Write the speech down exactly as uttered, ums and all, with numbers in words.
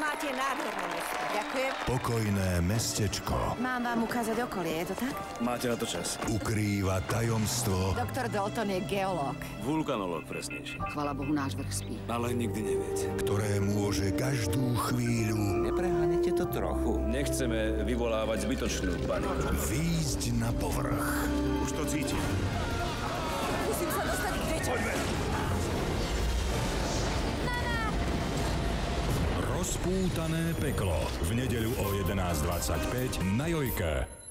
Máte nádherné mesto. Ďakujem. Pokojné mestečko. Mám vám ukázať okolie, je to tak? Máte na to čas. Ukrýva tajomstvo. Doktor Dalton je geológ. Vulkanológ presnejšie. Chvala Bohu, náš vrch spí. Ale nikdy neviete. Ktoré môže každú chvíľu Nepreháňate to trochu. Nechceme vyvolávať zbytočnú paniku. výjsť na povrch. Už to cítim. Musím sa dostať k deťom. Poďme. Rozpútané peklo. V nedeľu o jedenásť dvadsaťpäť na Jojke.